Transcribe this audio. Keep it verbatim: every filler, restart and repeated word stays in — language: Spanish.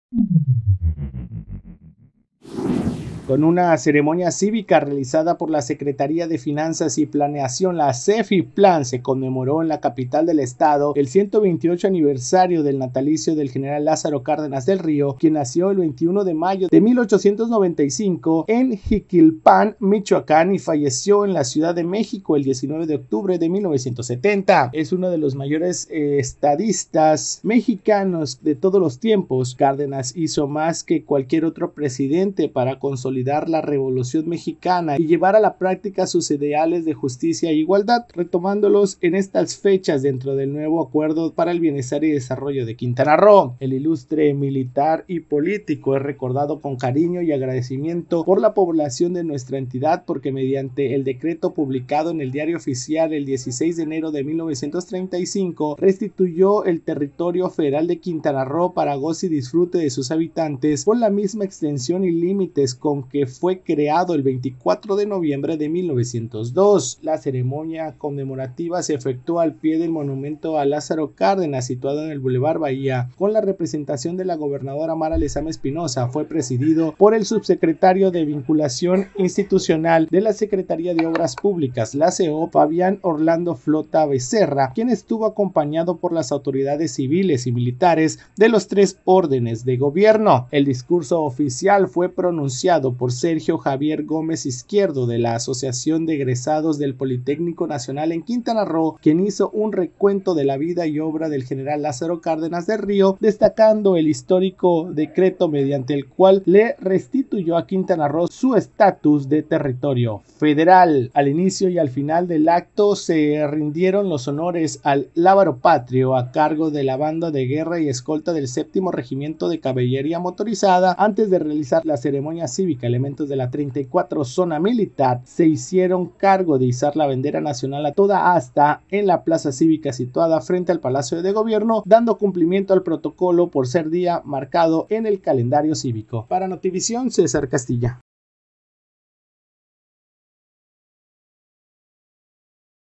Con una ceremonia cívica realizada por la Secretaría de Finanzas y Planeación, la CEFIPLAN, se conmemoró en la capital del estado el ciento veintiocho aniversario del natalicio del general Lázaro Cárdenas del Río, quien nació el veintiuno de mayo de mil ochocientos noventa y cinco en Jiquilpan, Michoacán, y falleció en la Ciudad de México el diecinueve de octubre de mil novecientos setenta. Es uno de los mayores eh, estadistas mexicanos de todos los tiempos. Cárdenas hizo más que cualquier otro presidente para consolidar la Revolución Mexicana y llevar a la práctica sus ideales de justicia e igualdad, retomándolos en estas fechas dentro del nuevo Acuerdo para el Bienestar y Desarrollo de Quintana Roo. El ilustre militar y político es recordado con cariño y agradecimiento por la población de nuestra entidad, porque mediante el decreto publicado en el Diario Oficial el dieciséis de enero de mil novecientos treinta y cinco restituyó el territorio federal de Quintana Roo para goce y disfrute de sus habitantes con la misma extensión y límites con que fue creado el veinticuatro de noviembre de mil novecientos dos. La ceremonia conmemorativa se efectuó al pie del monumento a Lázaro Cárdenas, situado en el Boulevard Bahía, con la representación de la gobernadora Mara Lezama Espinosa. Fue presidido por el subsecretario de Vinculación Institucional de la Secretaría de Obras Públicas, la C E O, Fabián Orlando Flota Becerra, quien estuvo acompañado por las autoridades civiles y militares de los tres órdenes de gobierno. El discurso oficial fue pronunciado por Sergio Javier Gómez Izquierdo, de la Asociación de Egresados del Politécnico Nacional en Quintana Roo, quien hizo un recuento de la vida y obra del general Lázaro Cárdenas del Río, destacando el histórico decreto mediante el cual le restituyó a Quintana Roo su estatus de territorio federal. Al inicio y al final del acto se rindieron los honores al lábaro patrio a cargo de la banda de guerra y escolta del séptimo Regimiento de Caballería Motorizada. Antes de realizar la ceremonia cívica, elementos de la treinta y cuatro Zona Militar se hicieron cargo de izar la bandera nacional a toda asta en la plaza cívica situada frente al Palacio de Gobierno, dando cumplimiento al protocolo por ser día marcado en el calendario cívico. Para Notivisión, César Castilla.